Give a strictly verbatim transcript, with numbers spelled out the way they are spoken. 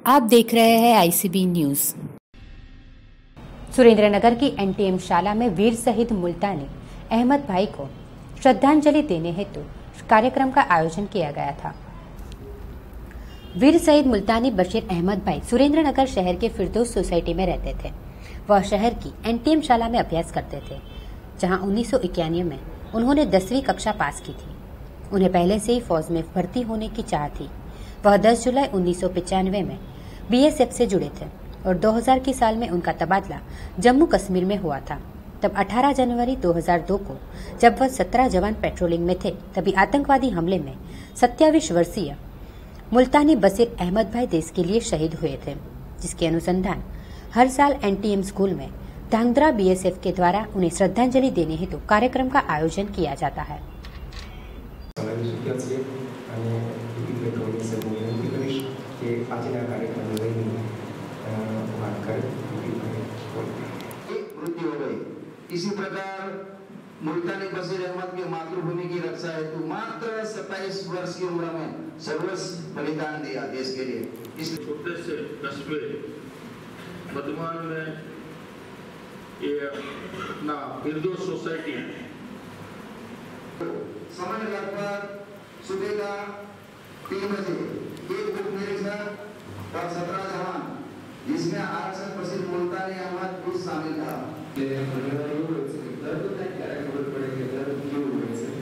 आप देख रहे हैं आईसीबी न्यूज। सुरेंद्रनगर की एनटीएम शाला में वीर शहीद मुल्तानी अहमद भाई को श्रद्धांजलि देने हेतु कार्यक्रम का आयोजन किया गया था। वीर शहीद मुल्तानी बशीर अहमद भाई सुरेंद्रनगर शहर के फिरदौस सोसाइटी में रहते थे। वह शहर की एनटीएम शाला में अभ्यास करते थे, जहां उन्नीस सौ इक्यानवे में उन्होंने दसवीं कक्षा पास की थी। उन्हें पहले से ही फौज में भर्ती होने की चाह थी। वह दस जुलाई उन्नीस सौ पचानवे में बीएसएफ से जुड़े थे और दो हज़ार की साल में उनका तबादला जम्मू कश्मीर में हुआ था। तब अठारह जनवरी दो हज़ार दो को जब वह सत्रह जवान पेट्रोलिंग में थे, तभी आतंकवादी हमले में सत्ताईस वर्षीय मुल्तानी बशीर अहमद भाई देश के लिए शहीद हुए थे, जिसके अनुसंधान हर साल एनटीएम स्कूल में धांगध्रा बीएसएफ के द्वारा उन्हें श्रद्धांजलि देने हेतु कार्यक्रम का आयोजन किया जाता है। इसी प्रकार मुल्तानी बशीर अहमद के मातृभूमि की रक्षा हेतु मात्र सत्ताईस वर्ष की उम्र में सर्वस्व बलिदान दिया देश के लिए। इस छोटे से कस्बे वर्तमान में ये अपना फिरदौस सोसाइटी समय लगभग सुबह का तीन बजे एक ग्रुप निरीक्षक और सत्रह जवान जिसमें आरक्षक बशीर मुल्तानी अहमद भी शामिल था।